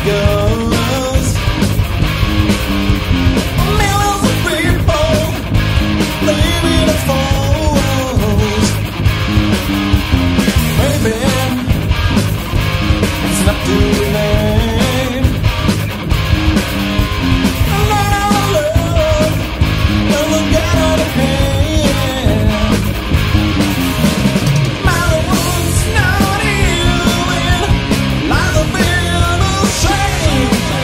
goes. Millions of people living in foes. Maybe it's not too late. Love, never get out of pain. My wounds not healing, lies have been the same.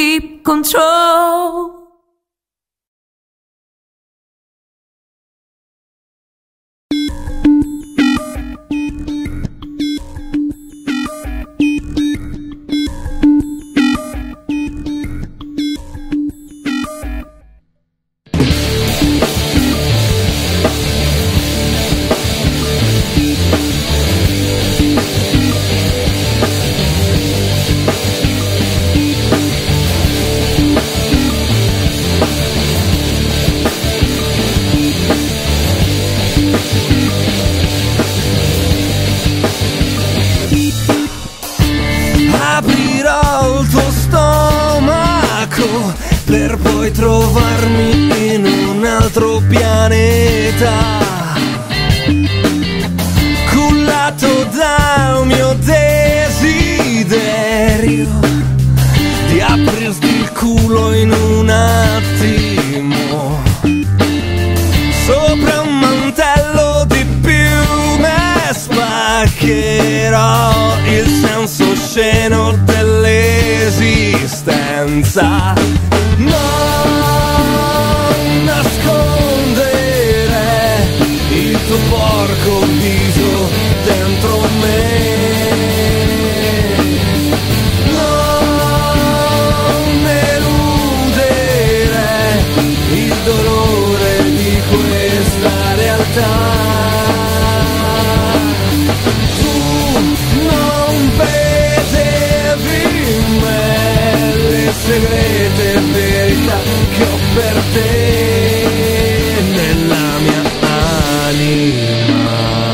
keep control. Aprirò il tuo stomaco per poi trovarmi in un altro pianeta, cullato da un mio desiderio di aprirti il culo in un attimo, sopra un mantello di piume spaccherò il senso sceno dell'esistenza. Non nascondere il tuo porco viso dentro me, non eludere il dolore di questa realtà. Segrete verità che ho per te nella mia anima.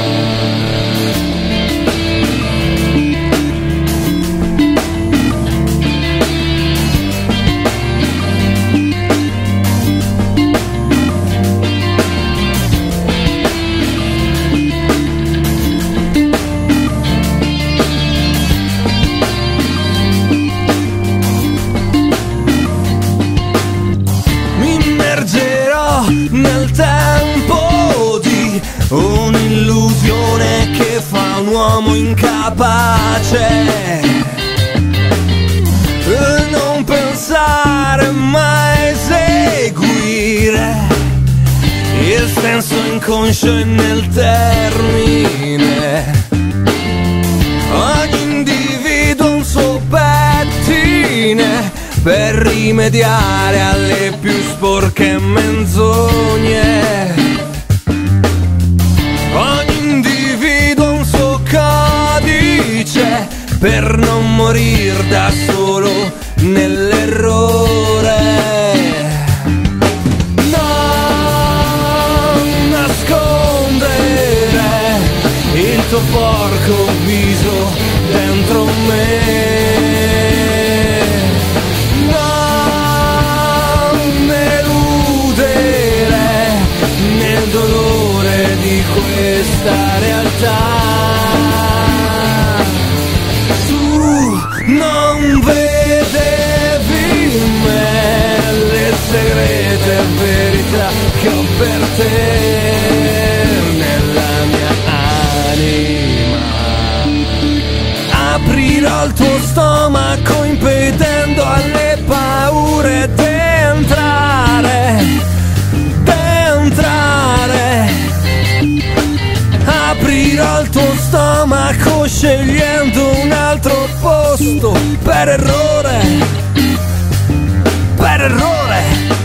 Nel tempo di un'illusione che fa un uomo incapace, non pensare mai eseguire il senso inconscio e nel termine. Ogni individuo un suo pettine per rimediare alle più sporche menzogne. Ogni individuo un suo codice per non morir da solo nell'errore. Non nascondere il tuo porco viso dentro me. Dolore di questa realtà. Tu non vedevi in me le segrete verità che ho per te nella mia anima. Aprirò il tuo stomaco impedendo alle paure di entrare. Aprirò il tuo stomaco scegliendo un altro posto per errore, per errore.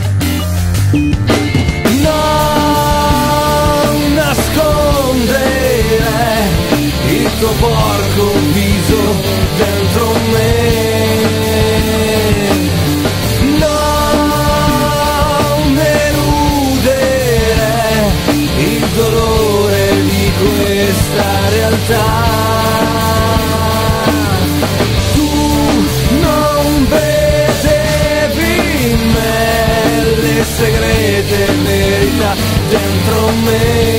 Non nascondere il tuo porco viso dentro me. Dolore di questa realtà. Tu non vedevi in me le segrete verità dentro me.